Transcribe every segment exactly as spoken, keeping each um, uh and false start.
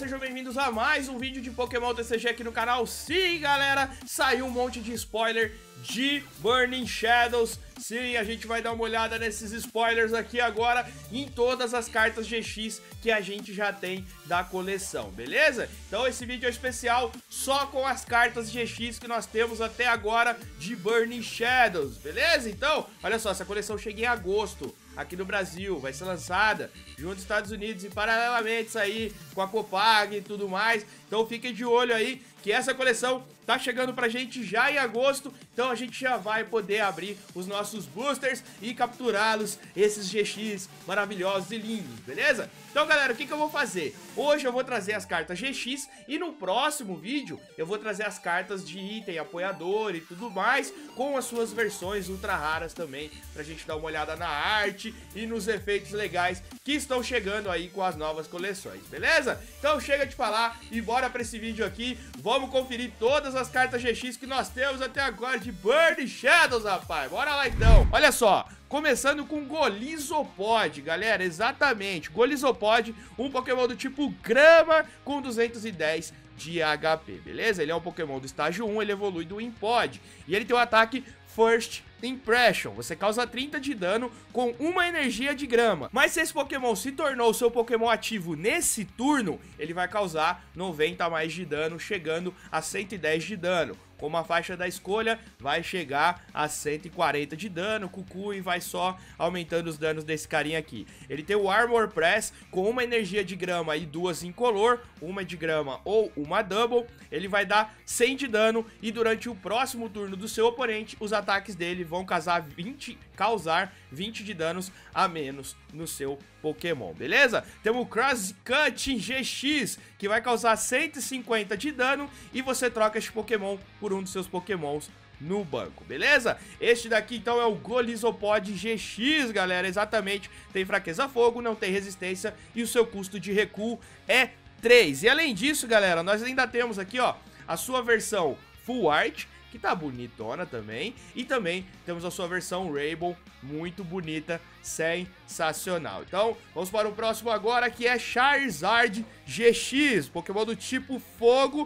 sejam bem-vindos a mais um vídeo de Pokémon T C G aqui no canal. Sim, galera, saiu um monte de spoiler de Burning Shadows. Sim, a gente vai dar uma olhada nesses spoilers aqui agora em todas as cartas G X que a gente já tem da coleção, beleza? Então esse vídeo é especial só com as cartas G X que nós temos até agora de Burning Shadows, beleza? Então, olha só, essa coleção chega em agosto aqui no Brasil, vai ser lançada junto aos Estados Unidos e paralelamente aí com a Copag e tudo mais. Então fiquem de olho aí que essa coleção tá chegando pra gente já em agosto, então a gente já vai poder abrir os nossos boosters e capturá-los, esses G X maravilhosos e lindos, beleza? Então galera, o que que eu vou fazer? Hoje eu vou trazer as cartas G X e no próximo vídeo eu vou trazer as cartas de item, apoiador e tudo mais, com as suas versões ultra raras também, pra gente dar uma olhada na arte e nos efeitos legais que estão chegando aí com as novas coleções, beleza? Então chega de falar e bora pra esse vídeo aqui, vamos conferir todas as cartas G X que nós temos até agora de Burning Shadows, rapaz. Bora lá então. Olha só, começando com Golisopod, galera, exatamente, Golisopod, um Pokémon do tipo Grama com duzentos e dez de H P, beleza? Ele é um Pokémon do estágio um, ele evolui do Impod, e ele tem o ataque First Impression, você causa trinta de dano com uma energia de grama. Mas se esse Pokémon se tornou seu Pokémon ativo nesse turno, ele vai causar noventa a mais de dano, chegando a cento e dez de dano. Com uma faixa da escolha, vai chegar a cento e quarenta de dano, Cucu, e vai só aumentando os danos desse carinha aqui. Ele tem o Armor Press com uma energia de grama e duas incolor, uma de grama ou uma double. Ele vai dar cem de dano e durante o próximo turno do seu oponente, os ataques dele vão causar vinte, causar vinte de danos a menos no seu Pokémon, beleza? Temos o Cross Cut G X, que vai causar cento e cinquenta de dano e você troca este Pokémon por um dos seus Pokémons no banco, beleza? Este daqui então é o Golisopod G X, galera, exatamente, tem fraqueza a fogo, não tem resistência e o seu custo de recuo é três. E além disso, galera, nós ainda temos aqui, ó, a sua versão Full Art, que tá bonitona também, e também temos a sua versão Rainbow, muito bonita, sensacional. Então, vamos para o próximo agora, que é Charizard G X, Pokémon do tipo Fogo.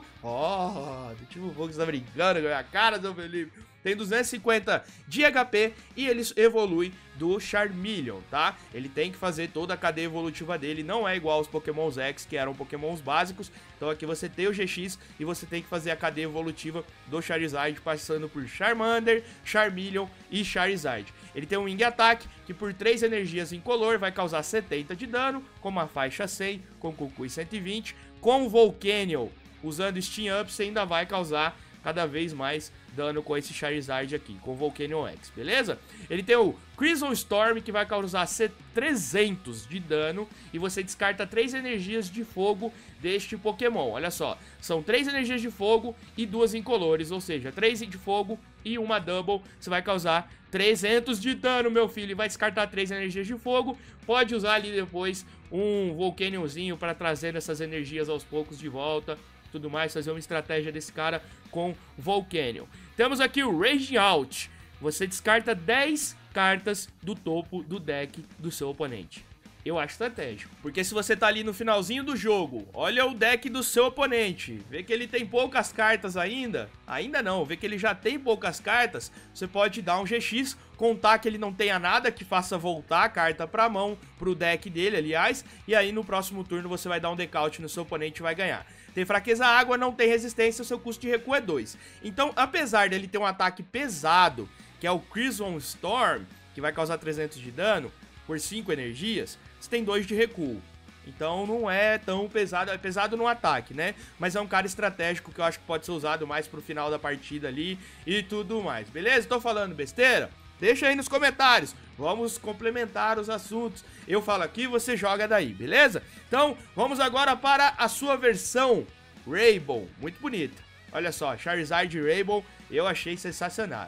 Ó, oh, do tipo Fogo, você tá brincando com a minha cara, seu Felipe? Tem duzentos e cinquenta de H P e ele evolui do Charmeleon, tá? Ele tem que fazer toda a cadeia evolutiva dele, não é igual aos Pokémons X, que eram Pokémons básicos. Então aqui você tem o G X e você tem que fazer a cadeia evolutiva do Charizard, passando por Charmander, Charmeleon e Charizard. Ele tem um Wing Attack, que por três energias incolor vai causar setenta de dano, com uma faixa cem, com Cucu cento e vinte. Com o Volcanion, usando Steam Up, você ainda vai causar cada vez mais dano com esse Charizard aqui, com o Volcanion X, beleza? Ele tem o Crimson Storm, que vai causar trezentos de dano, e você descarta três energias de fogo deste Pokémon. Olha só, são três energias de fogo e duas incolores, ou seja, três de fogo e uma double, você vai causar trezentos de dano, meu filho, e vai descartar três energias de fogo. Pode usar ali depois um Volcanionzinho para trazer essas energias aos poucos de volta, tudo mais, fazer uma estratégia desse cara com Volcanion. Temos aqui o Raging Out. Você descarta dez cartas do topo do deck do seu oponente. Eu acho estratégico, porque se você tá ali no finalzinho do jogo, olha o deck do seu oponente, vê que ele tem poucas cartas ainda, ainda não, vê que ele já tem poucas cartas, você pode dar um G X, contar que ele não tenha nada que faça voltar a carta pra mão, pro deck dele, aliás, e aí no próximo turno você vai dar um decaute no seu oponente e vai ganhar. Tem fraqueza à água, não tem resistência, o seu custo de recuo é dois. Então, apesar dele ter um ataque pesado, que é o Crimson Storm, que vai causar trezentos de dano por cinco energias, você tem dois de recuo. Então não é tão pesado, é pesado no ataque, né? Mas é um cara estratégico que eu acho que pode ser usado mais pro final da partida ali e tudo mais, beleza? Tô falando besteira? Deixa aí nos comentários, vamos complementar os assuntos. Eu falo aqui, você joga daí, beleza? Então, vamos agora para a sua versão Rainbow, muito bonita. Olha só, Charizard Rainbow, eu achei sensacional.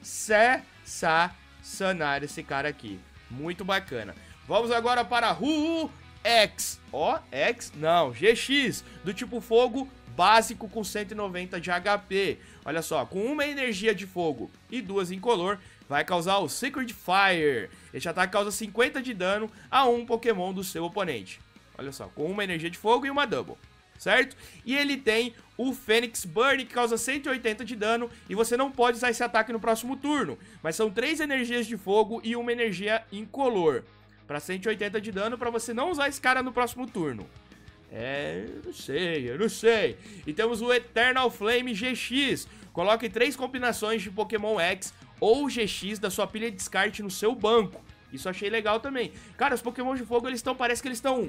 Sensacional esse cara aqui, muito bacana. Vamos agora para Hu X, ó, X, não, G X, do tipo fogo, básico com cento e noventa de H P. Olha só, com uma energia de fogo e duas incolor, vai causar o Secret Fire. Este ataque causa cinquenta de dano a um Pokémon do seu oponente. Olha só, com uma energia de fogo e uma double. certo? E ele tem o Fênix Burn, que causa cento e oitenta de dano, e você não pode usar esse ataque no próximo turno. Mas são três energias de fogo e uma energia incolor, pra cento e oitenta de dano, pra você não usar esse cara no próximo turno. É, eu não sei, eu não sei. E temos o Eternal Flame G X. Coloque três combinações de Pokémon X ou G X da sua pilha de descarte no seu banco. Isso eu achei legal também. Cara, os Pokémon de fogo, eles estão, parece que eles estão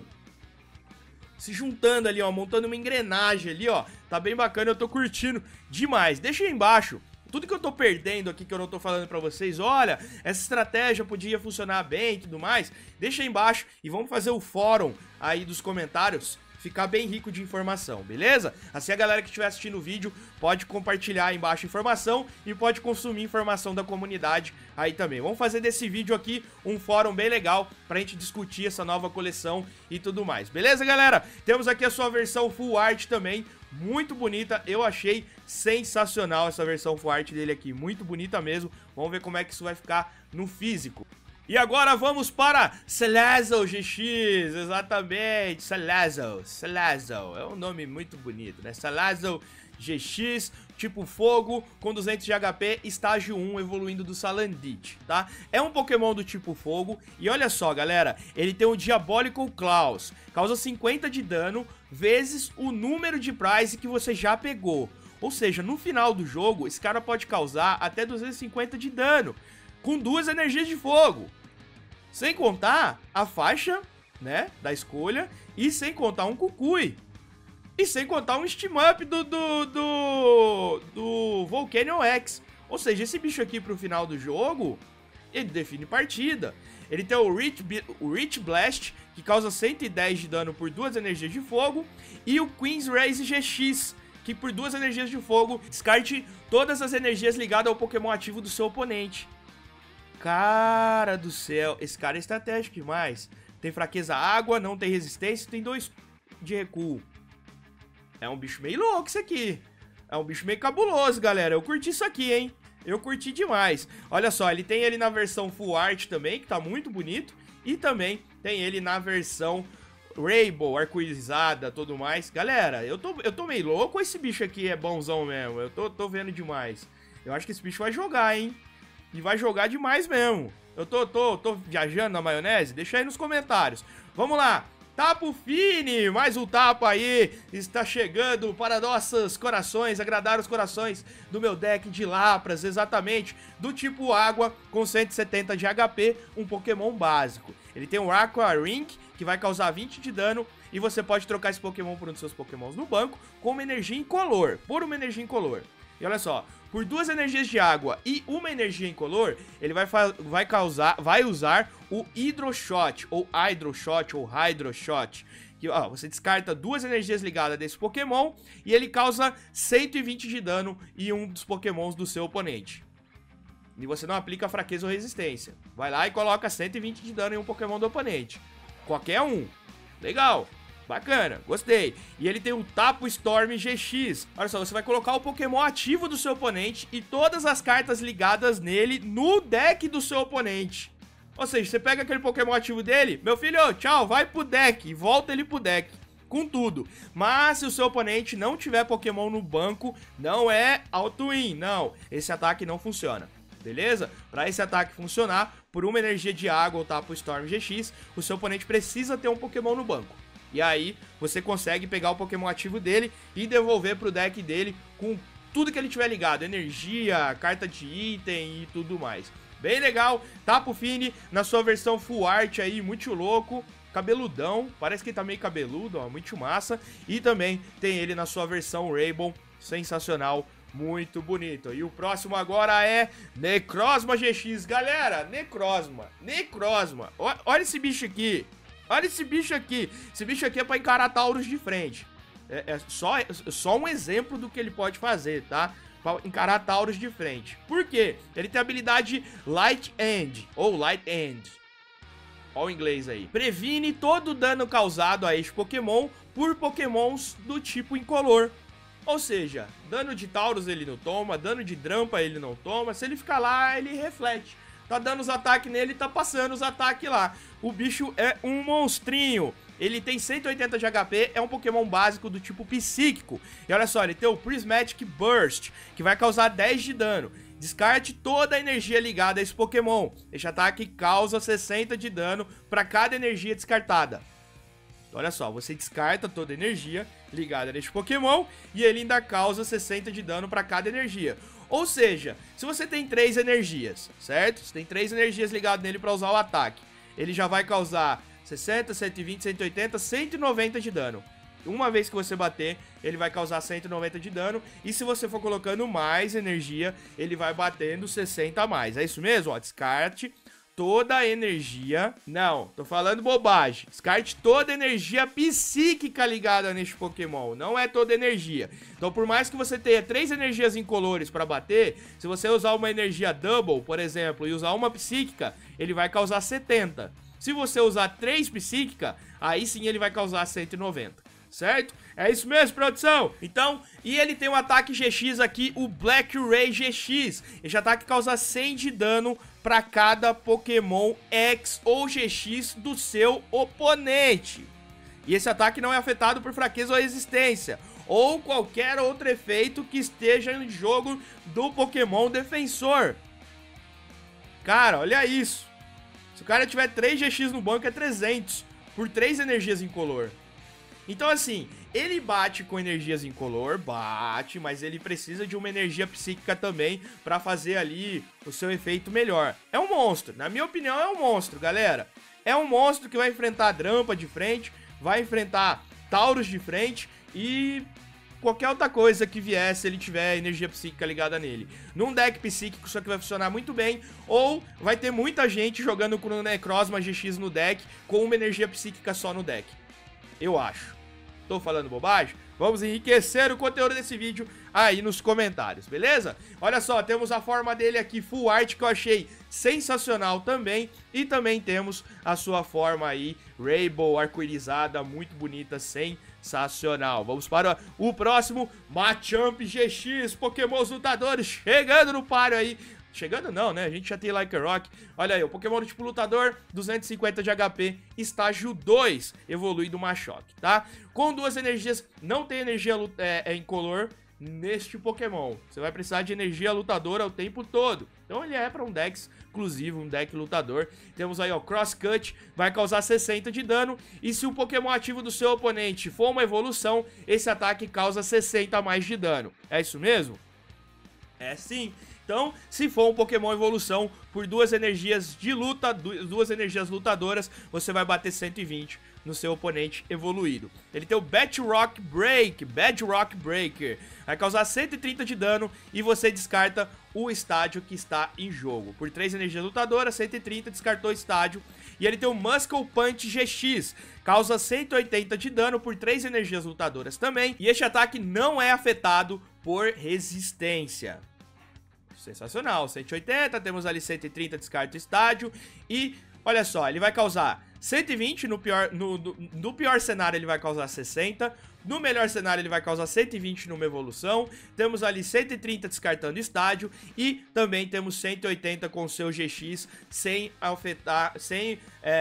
se juntando ali, ó, montando uma engrenagem ali, ó. Tá bem bacana, eu tô curtindo demais. Deixa aí embaixo tudo que eu tô perdendo aqui, que eu não tô falando pra vocês. Olha, essa estratégia podia funcionar bem e tudo mais. Deixa aí embaixo e vamos fazer o fórum aí dos comentários ficar bem rico de informação, beleza? Assim a galera que estiver assistindo o vídeo pode compartilhar aí embaixo informação e pode consumir informação da comunidade aí também. Vamos fazer desse vídeo aqui um fórum bem legal pra gente discutir essa nova coleção e tudo mais, beleza, galera? Temos aqui a sua versão full art também, muito bonita, eu achei sensacional essa versão full art dele aqui, muito bonita mesmo. Vamos ver como é que isso vai ficar no físico. E agora vamos para Salazzle G X, exatamente, Salazzle, Salazzle, é um nome muito bonito, né? Salazzle G X, tipo fogo, com duzentos de H P, estágio um, evoluindo do Salandit, tá? É um Pokémon do tipo fogo, e olha só, galera, ele tem o Diabolical Claws, causa cinquenta de dano, vezes o número de prize que você já pegou. Ou seja, no final do jogo, esse cara pode causar até duzentos e cinquenta de dano, com duas energias de fogo. Sem contar a faixa, né, da escolha, e sem contar um Kukui. E sem contar um Steam Up do, do, do, do Volcanion X. Ou seja, esse bicho aqui pro final do jogo, ele define partida. Ele tem o Rich, o Rich Blast, que causa cento e dez de dano por duas energias de fogo, e o Queen's Race G X, que por duas energias de fogo, descarte todas as energias ligadas ao Pokémon ativo do seu oponente. Cara do céu, esse cara é estratégico demais. Tem fraqueza à água, não tem resistência, tem dois de recuo. É um bicho meio louco isso aqui. É um bicho meio cabuloso, galera. Eu curti isso aqui, hein? Eu curti demais. Olha só, ele tem ele na versão Full Art também, que tá muito bonito. E também tem ele na versão Rainbow, arco-irizada, tudo mais. Galera, eu tô, eu tô meio louco ou esse bicho aqui é bonzão mesmo? Eu tô, tô vendo demais. Eu acho que esse bicho vai jogar, hein? E vai jogar demais mesmo. Eu tô, tô, tô viajando na maionese? Deixa aí nos comentários. Vamos lá. Tapu Fini, mais um tapa aí, está chegando para nossos corações, agradar os corações do meu deck de Lapras, exatamente, do tipo água, com cento e setenta de H P, um Pokémon básico. Ele tem o Aqua Rink, que vai causar vinte de dano, e você pode trocar esse Pokémon por um dos seus Pokémons no banco, com uma energia incolor, por uma energia incolor. E olha só, por duas energias de água e uma energia incolor, ele vai, vai, causar, vai usar o Hydro Shot, ou Hydro Shot, ou Hydro Shot. Que, ó, você descarta duas energias ligadas desse Pokémon e ele causa cento e vinte de dano em um dos Pokémons do seu oponente. E você não aplica fraqueza ou resistência. Vai lá e coloca cento e vinte de dano em um Pokémon do oponente. Qualquer um. Legal. Bacana, gostei. E ele tem o Tapu Storm G X. Olha só, você vai colocar o Pokémon ativo do seu oponente e todas as cartas ligadas nele no deck do seu oponente. Ou seja, você pega aquele Pokémon ativo dele, meu filho, tchau, vai pro deck e volta ele pro deck. Com tudo. Mas se o seu oponente não tiver Pokémon no banco, não é auto-win, não. Esse ataque não funciona. Beleza? Para esse ataque funcionar, por uma energia de água ou Tapu Storm G X, o seu oponente precisa ter um Pokémon no banco. E aí, você consegue pegar o Pokémon ativo dele e devolver pro deck dele com tudo que ele tiver ligado. Energia, carta de item e tudo mais. Bem legal. Tapu Fini na sua versão Full Art aí, muito louco. Cabeludão, parece que ele tá meio cabeludo, ó, muito massa. E também tem ele na sua versão Rainbow, sensacional, muito bonito. E o próximo agora é Necrozma G X. Galera, Necrozma, Necrozma. Olha esse bicho aqui. Olha esse bicho aqui. Esse bicho aqui é pra encarar Tauros de frente. É, é só, é só um exemplo do que ele pode fazer, tá? Pra encarar Tauros de frente. Por quê? Ele tem a habilidade Light End, ou Light End. Olha o inglês aí. Previne todo o dano causado a este Pokémon por Pokémons do tipo incolor. Ou seja, dano de Tauros ele não toma, dano de Drampa ele não toma. Se ele ficar lá, ele reflete. Tá dando os ataques nele, tá passando os ataques lá. O bicho é um monstrinho. ele tem cento e oitenta de H P, é um Pokémon básico do tipo psíquico. E olha só, ele tem o Prismatic Burst, que vai causar dez de dano. Descarte toda a energia ligada a esse Pokémon. Este ataque causa sessenta de dano para cada energia descartada. Então, olha só, você descarta toda a energia ligada neste Pokémon e ele ainda causa sessenta de dano para cada energia. Ou seja, se você tem três energias, certo? Você tem três energias ligadas nele para usar o ataque. Ele já vai causar sessenta, cento e vinte, cento e oitenta, cento e noventa de dano. Uma vez que você bater, ele vai causar cento e noventa de dano. E se você for colocando mais energia, ele vai batendo sessenta a mais. É isso mesmo? Ó, descarte toda a energia... Não, tô falando bobagem. Descarte toda a energia psíquica ligada neste Pokémon. Não é toda energia. Então, por mais que você tenha três energias incolores para bater, se você usar uma energia double, por exemplo, e usar uma psíquica, ele vai causar setenta. Se você usar três psíquica, aí sim ele vai causar cento e noventa. Certo? É isso mesmo, produção? Então, e ele tem um ataque G X aqui, o Black Ray G X. Esse ataque causa cem de dano para cada Pokémon X ou G X do seu oponente. E esse ataque não é afetado por fraqueza ou resistência, ou qualquer outro efeito que esteja em jogo do Pokémon defensor. Cara, olha isso. Se o cara tiver três G X no banco, é trezentos por três energias incolor. Então, assim, ele bate com energias incolor, bate, mas ele precisa de uma energia psíquica também pra fazer ali o seu efeito melhor. É um monstro, na minha opinião é um monstro, galera. É um monstro que vai enfrentar Drampa de frente, vai enfrentar Tauros de frente e qualquer outra coisa que vier se ele tiver energia psíquica ligada nele. Num deck psíquico isso aqui vai funcionar muito bem, ou vai ter muita gente jogando com o Necrozma G X no deck com uma energia psíquica só no deck. Eu acho. Tô falando bobagem? Vamos enriquecer o conteúdo desse vídeo aí nos comentários, beleza? Olha só, temos a forma dele aqui full art que eu achei sensacional também. E também temos a sua forma aí Rainbow arco-irizada, muito bonita, sensacional. Vamos para o próximo Machamp G X, Pokémons lutadores chegando no páreo aí. Chegando não, né? A gente já tem Like a Rock. Olha aí, o Pokémon do tipo lutador, duzentos e cinquenta de H P, estágio dois, evoluído Machoke, tá? Com duas energias, não tem energia é, é incolor neste Pokémon. Você vai precisar de energia lutadora o tempo todo. Então ele é para um deck exclusivo, um deck lutador. Temos aí, ó, Cross Cut, vai causar sessenta de dano. E se o Pokémon ativo do seu oponente for uma evolução, esse ataque causa sessenta a mais de dano. É isso mesmo? É sim. Então, se for um Pokémon evolução por duas energias de luta, duas energias lutadoras, você vai bater cento e vinte no seu oponente evoluído. Ele tem o Bedrock Break, Bedrock Breaker, vai causar cento e trinta de dano e você descarta o estádio que está em jogo. Por três energias lutadoras, cento e trinta, descartou o estádio. E ele tem o Muscle Punch G X, causa cento e oitenta de dano por três energias lutadoras também. E este ataque não é afetado por resistência. Sensacional, cento e oitenta, temos ali cento e trinta, descarta o estádio. E, olha só, ele vai causar cento e vinte, no pior, no, no, no pior cenário ele vai causar sessenta. No melhor cenário ele vai causar cento e vinte numa evolução. Temos ali cento e trinta descartando estádio. E também temos cento e oitenta com o seu G X sem afetar, sem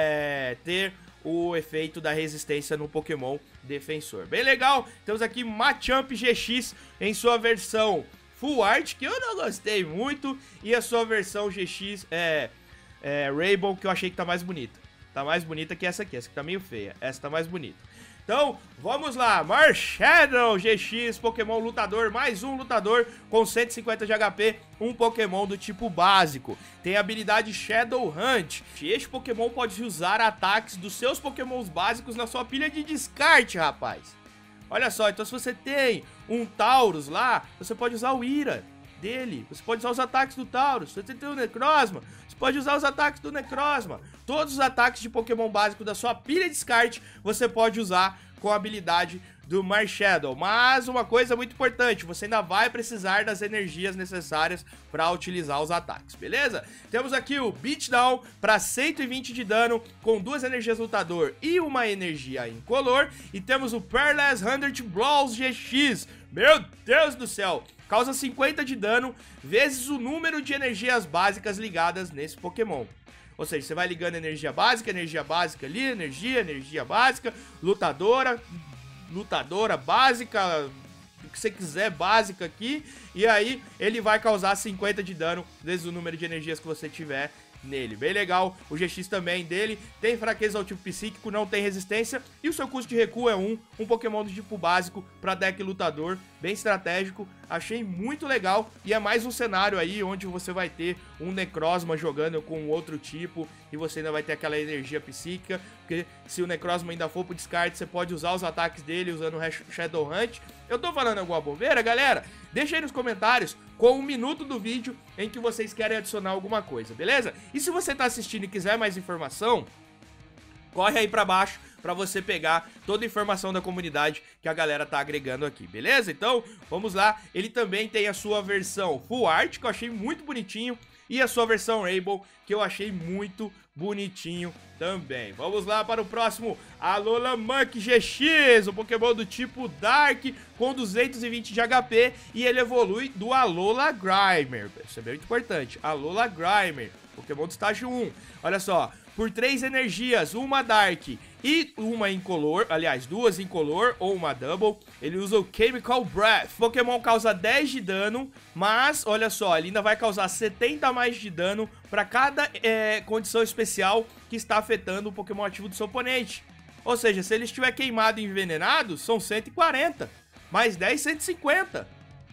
é, ter o efeito da resistência no Pokémon defensor. Bem legal, temos aqui Machamp G X em sua versão Full Art, que eu não gostei muito, e a sua versão G X é, é Rainbow, que eu achei que tá mais bonita. Tá mais bonita que essa aqui, essa aqui tá meio feia, essa tá mais bonita. Então, vamos lá, Marshadow G X, Pokémon lutador, mais um lutador com cento e cinquenta de H P, um Pokémon do tipo básico. Tem a habilidade Shadow Hunt. Este Pokémon pode usar ataques dos seus Pokémons básicos na sua pilha de descarte, rapaz. Olha só, então se você tem um Tauros lá, você pode usar o Ira dele. Você pode usar os ataques do Tauros. Se você tem o Necrozma, você pode usar os ataques do Necrozma. Todos os ataques de Pokémon básico da sua pilha de descarte, você pode usar com a habilidade do Marshadow. Mas uma coisa muito importante, você ainda vai precisar das energias necessárias para utilizar os ataques, beleza? Temos aqui o Beatdown para cento e vinte de dano com duas energias lutador e uma energia incolor. E temos o Peerless cem Brawls G X. Meu Deus do céu! Causa cinquenta de dano vezes o número de energias básicas ligadas nesse Pokémon. Ou seja, você vai ligando energia básica, energia básica ali, energia, energia básica, lutadora, lutadora básica, o que você quiser básica aqui. E aí ele vai causar cinquenta de dano vezes o número de energias que você tiver nele. Bem legal. O G X também dele tem fraqueza ao tipo psíquico, não tem resistência. E o seu custo de recuo é um, um Pokémon do tipo básico para deck lutador, bem estratégico. Achei muito legal. E é mais um cenário aí onde você vai ter um Necrozma jogando com outro tipo e você ainda vai ter aquela energia psíquica, porque se o Necrozma ainda for pro descarte, você pode usar os ataques dele usando o Shadow Hunt. Eu tô falando alguma bobeira, galera? Deixa aí nos comentários com um minuto do vídeo em que vocês querem adicionar alguma coisa, beleza? E se você tá assistindo e quiser mais informação, corre aí pra baixo pra você pegar toda a informação da comunidade que a galera tá agregando aqui, beleza? Então, vamos lá. Ele também tem a sua versão Full Art, que eu achei muito bonitinho, e a sua versão Rainbow, que eu achei muito bonitinho também. Vamos lá para o próximo, Alolanmuck G X, um Pokémon do tipo Dark, com duzentos e vinte de H P, e ele evolui do Alola Grimer. Isso é bem importante, Alola Grimer, Pokémon do estágio um. Olha só, por três energias, uma Dark e uma incolor, aliás, duas incolor ou uma Double, ele usa o Chemical Breath. O Pokémon causa dez de dano, mas, olha só, ele ainda vai causar setenta a mais de dano para cada é, condição especial que está afetando o Pokémon ativo do seu oponente. Ou seja, se ele estiver queimado e envenenado, são cento e quarenta, mais dez, cento e cinquenta.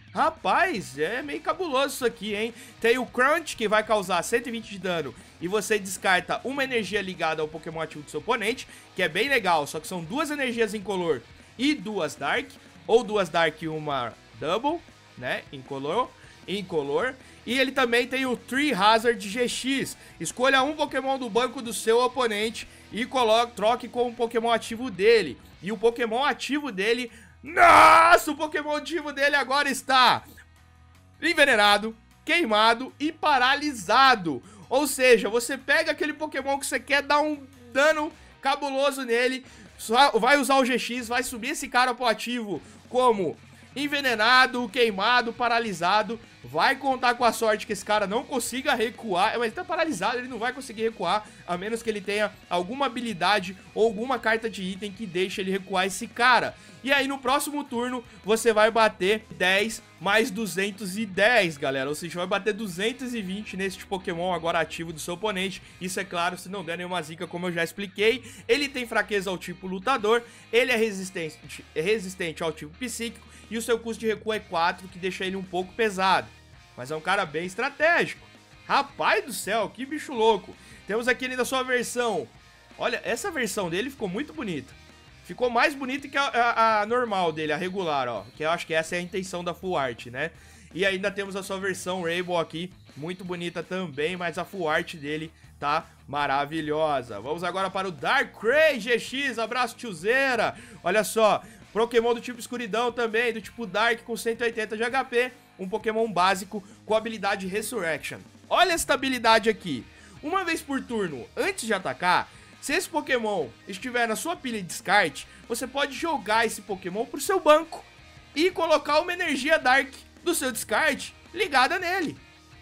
Rapaz, é meio cabuloso isso aqui, hein? Tem o Crunch, que vai causar cento e vinte de dano e você descarta uma energia ligada ao Pokémon ativo do seu oponente, que é bem legal, só que são duas energias incolor e duas Dark, ou duas Dark e uma Double, né? Incolor, incolor. E ele também tem o Tree Hazard G X. Escolha um Pokémon do banco do seu oponente e coloque, troque com o Pokémon ativo dele. E o Pokémon ativo dele... Nossa, o Pokémon ativo dele agora está envenenado, queimado e paralisado. Ou seja, você pega aquele Pokémon que você quer dar um dano cabuloso nele, vai usar o G X, vai subir esse cara pro ativo como envenenado, queimado, paralisado. Vai contar com a sorte que esse cara não consiga recuar. Mas ele tá paralisado, ele não vai conseguir recuar, a menos que ele tenha alguma habilidade ou alguma carta de item que deixe ele recuar esse cara. E aí no próximo turno você vai bater dez mais duzentos e dez, galera. Ou seja, vai bater duzentos e vinte neste Pokémon agora ativo do seu oponente. Isso é claro, se não der nenhuma zica, como eu já expliquei. Ele tem fraqueza ao tipo lutador, ele é resistente, é resistente ao tipo psíquico, e o seu custo de recuo é quatro, que deixa ele um pouco pesado. Mas é um cara bem estratégico. Rapaz do céu, que bicho louco. Temos aqui ele na sua versão. Olha, essa versão dele ficou muito bonita. Ficou mais bonita que a, a, a normal dele, a regular, ó. Que eu acho que essa é a intenção da Full Art, né? E ainda temos a sua versão Rainbow aqui, muito bonita também, mas a Full Art dele tá maravilhosa. Vamos agora para o Darkrai G X, abraço tiozeira. Olha só, Pokémon do tipo escuridão também, do tipo Dark com cento e oitenta de H P, um Pokémon básico com a habilidade Resurrection. Olha esta habilidade aqui, uma vez por turno, antes de atacar, se esse Pokémon estiver na sua pilha de descarte, você pode jogar esse Pokémon pro seu banco e colocar uma energia Dark do seu descarte ligada nele.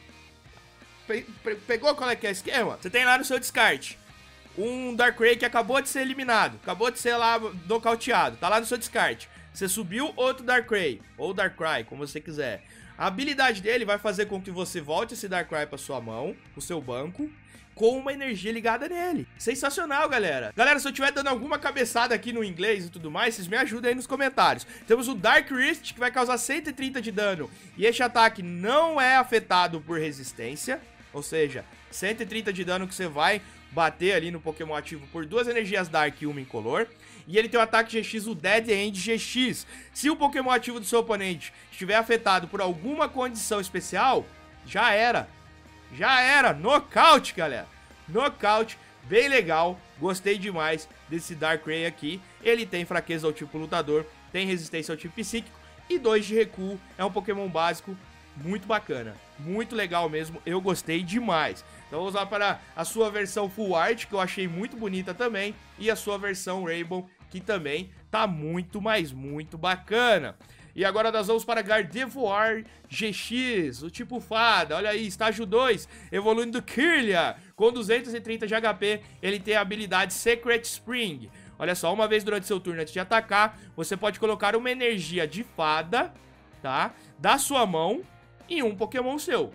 Pe pe pegou qual é que é o esquema? Você tem lá no seu descarte um Darkrai que acabou de ser eliminado, acabou de ser lá nocauteado, tá lá no seu descarte. Você subiu outro Darkrai, ou Darkrai, como você quiser. A habilidade dele vai fazer com que você volte esse Darkrai pra sua mão, pro seu banco, com uma energia ligada nele. Sensacional, galera. Galera, se eu estiver dando alguma cabeçada aqui no inglês e tudo mais, vocês me ajudem aí nos comentários. Temos o Dark Wrist, que vai causar cento e trinta de dano, e este ataque não é afetado por resistência, ou seja, cento e trinta de dano que você vai bater ali no Pokémon ativo por duas energias Dark e uma incolor. E ele tem o ataque G X, o Dead End G X. Se o Pokémon ativo do seu oponente estiver afetado por alguma condição especial, já era. Já era. Nocaute, galera. Nocaute. Bem legal. Gostei demais desse Darkrai aqui. Ele tem fraqueza ao tipo lutador, tem resistência ao tipo psíquico e dois de recuo. É um Pokémon básico muito bacana. Muito legal mesmo. Eu gostei demais. Então vamos lá para a sua versão Full Art, que eu achei muito bonita também, e a sua versão Rainbow, que também tá muito, mas muito bacana. E agora nós vamos para Gardevoir G X, o tipo fada. Olha aí, estágio dois, evoluindo Kirlia. Com duzentos e trinta de H P, ele tem a habilidade Secret Spring. Olha só, uma vez durante seu turno antes de atacar, você pode colocar uma energia de fada, tá? Da sua mão em um Pokémon seu.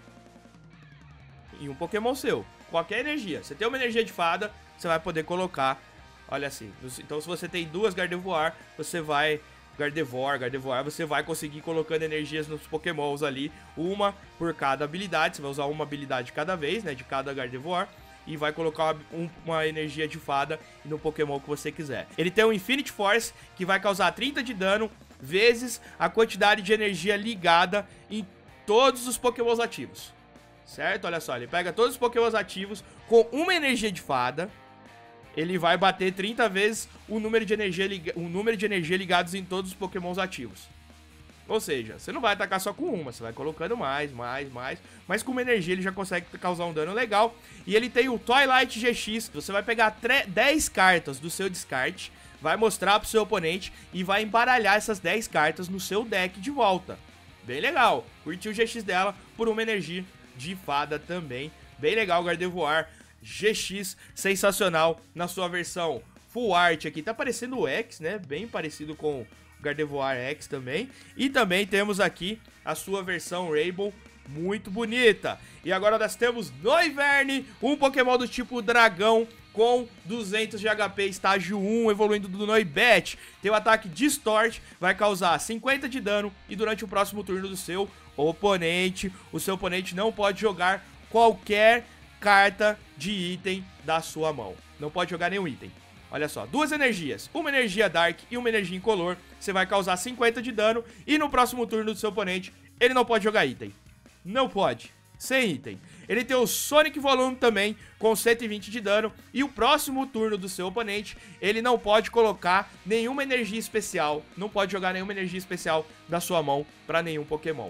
Em um Pokémon seu. Qualquer energia. Você tem uma energia de fada, você vai poder colocar. Olha assim. Então se você tem duas Gardevoir, você vai... Gardevoir, Gardevoir, você vai conseguir colocando energias nos Pokémons ali. Uma por cada habilidade. Você vai usar uma habilidade cada vez, né? De cada Gardevoir. E vai colocar um, uma energia de fada no Pokémon que você quiser. Ele tem um Infinity Force, que vai causar trinta de dano, vezes a quantidade de energia ligada em todos os Pokémons ativos. Certo? Olha só, ele pega todos os Pokémons ativos com uma energia de fada. Ele vai bater trinta vezes o número de energia, o número de energia ligados em todos os Pokémons ativos. Ou seja, você não vai atacar só com uma, você vai colocando mais, mais, mais. Mas com uma energia ele já consegue causar um dano legal. E ele tem o Twilight G X. Você vai pegar dez cartas do seu descarte, vai mostrar pro seu oponente e vai embaralhar essas dez cartas no seu deck de volta. Bem legal. Curtiu o G X dela por uma energia de fada também. Bem legal o Gardevoir G X, sensacional na sua versão Full Art aqui. Tá parecendo o X, né? Bem parecido com Gardevoir X também. E também temos aqui a sua versão Rainbow, muito bonita. E agora nós temos Noivern, um Pokémon do tipo dragão com duzentos de H P, estágio um, evoluindo do Noibat. Tem o ataque Distort, vai causar cinquenta de dano e durante o próximo turno do seu oponente, o seu oponente não pode jogar qualquer carta de item da sua mão. Não pode jogar nenhum item. Olha só, duas energias, uma energia Dark e uma energia Incolor. Você vai causar cinquenta de dano e no próximo turno do seu oponente, ele não pode jogar item. Não pode, sem item. Ele tem o Sonic Volume também, com cento e vinte de dano. E o próximo turno do seu oponente, ele não pode colocar nenhuma energia especial. Não pode jogar nenhuma energia especial da sua mão para nenhum Pokémon.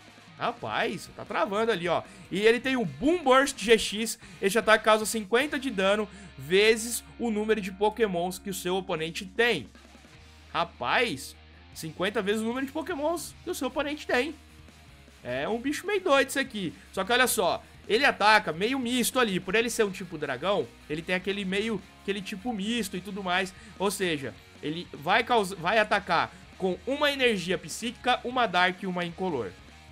Rapaz, tá travando ali, ó. E ele tem o Boom Burst G X. Este ataque causa cinquenta de dano vezes o número de Pokémons que o seu oponente tem. Rapaz, cinquenta vezes o número de Pokémons que o seu oponente tem. É um bicho meio doido isso aqui. Só que olha só, ele ataca meio misto ali. Por ele ser um tipo dragão, ele tem aquele meio, aquele tipo misto e tudo mais. Ou seja, ele vai, causar, vai atacar com uma energia psíquica, uma Dark e uma Incolor.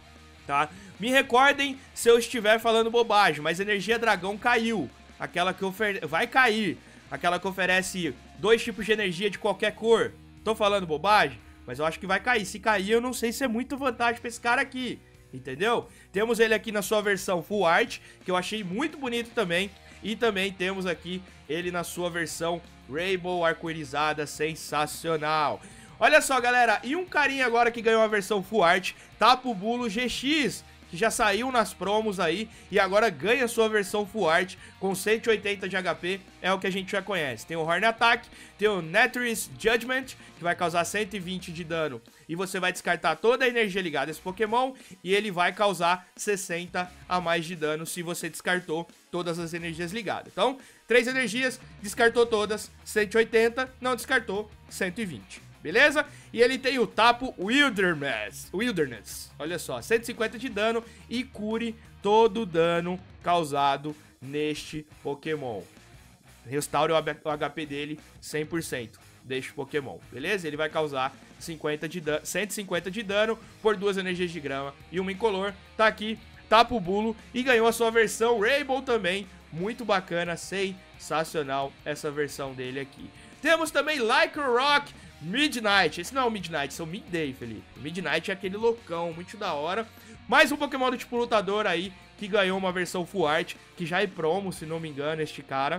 Tá? Me recordem se eu estiver falando bobagem, mas energia dragão caiu. Aquela que oferece... vai cair. Aquela que oferece dois tipos de energia de qualquer cor. Tô falando bobagem? Mas eu acho que vai cair. Se cair, eu não sei se é muita vantagem pra esse cara aqui. Entendeu? Temos ele aqui na sua versão Full Art, que eu achei muito bonito também. E também temos aqui ele na sua versão Rainbow arco-irizada, sensacional. Olha só, galera, e um carinha agora que ganhou a versão Full Art, Tapu Bulu G X, que já saiu nas promos aí e agora ganha sua versão Full Art com cento e oitenta de H P, é o que a gente já conhece. Tem o Horn Attack, tem o Netris Judgment, que vai causar cento e vinte de dano e você vai descartar toda a energia ligada a esse Pokémon e ele vai causar sessenta a mais de dano se você descartou todas as energias ligadas. Então, três energias, descartou todas, cento e oitenta, não descartou, cento e vinte. Beleza? E ele tem o Tapu Wilderness. Wilderness. Olha só, cento e cinquenta de dano e cure todo o dano causado neste Pokémon. Restaure o H P dele cem por cento deste Pokémon. Beleza? Ele vai causar cinquenta de dano, cento e cinquenta de dano por duas energias de grama e uma incolor. Tá aqui, Tapu Bulu, e ganhou a sua versão Rainbow também. Muito bacana, sensacional essa versão dele aqui. Temos também Lycanroc Midnight. Esse não é o Midnight, esse é o Midday, Felipe. O Midnight é aquele loucão, muito da hora. Mais um Pokémon do tipo lutador aí, que ganhou uma versão Full Art, que já é promo, se não me engano, este cara.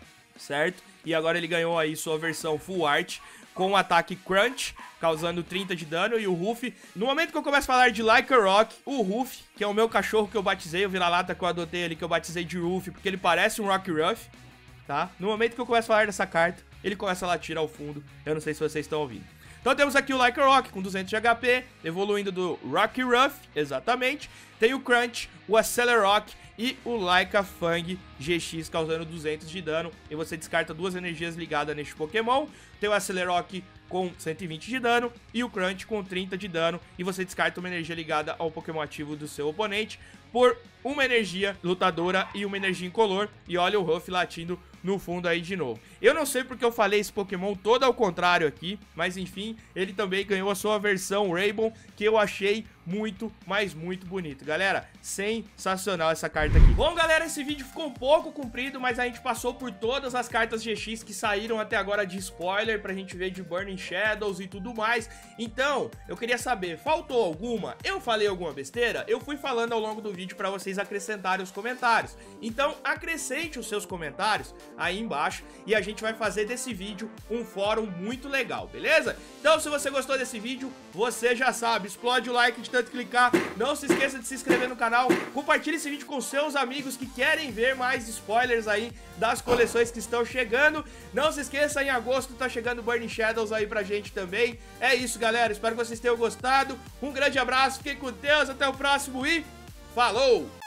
Certo? E agora ele ganhou aí sua versão Full Art, com o ataque Crunch, causando trinta de dano. E o Ruff, no momento que eu começo a falar de Lycanroc, o Ruff, que é o meu cachorro que eu batizei, o vira-lata que eu adotei ali, que eu batizei de Ruff, porque ele parece um Rockruff, tá? No momento que eu começo a falar dessa carta, ele começa a latir ao fundo. Eu não sei se vocês estão ouvindo. Então temos aqui o Lycanroc com duzentos de H P, evoluindo do Rockruff, exatamente. Tem o Crunch, o Accelerock e o Lycafang G X causando duzentos de dano. E você descarta duas energias ligadas neste Pokémon. Tem o Accelerock com cento e vinte de dano e o Crunch com trinta de dano. E você descarta uma energia ligada ao Pokémon ativo do seu oponente por uma energia lutadora e uma energia incolor. E olha o Ruff latindo no fundo aí de novo. Eu não sei porque eu falei esse Pokémon todo ao contrário aqui, mas enfim, ele também ganhou a sua versão Rainbow, que eu achei muito, mas muito bonito. Galera, sensacional essa carta aqui. Bom, galera, esse vídeo ficou um pouco comprido, mas a gente passou por todas as cartas G X que saíram até agora de spoiler, pra gente ver de Burning Shadows e tudo mais. Então, eu queria saber, faltou alguma? Eu falei alguma besteira? Eu fui falando ao longo do vídeo pra vocês acrescentarem os comentários. Então, acrescente os seus comentários aí embaixo e a gente vai fazer desse vídeo um fórum muito legal, beleza? Então, se você gostou desse vídeo, você já sabe, explode o like de tanto clicar, não se esqueça de se inscrever no canal, compartilhe esse vídeo com seus amigos que querem ver mais spoilers aí das coleções que estão chegando. Não se esqueça, em agosto tá chegando Burning Shadows aí pra gente também. É isso, galera, espero que vocês tenham gostado, um grande abraço, fiquem com Deus, até o próximo e falou!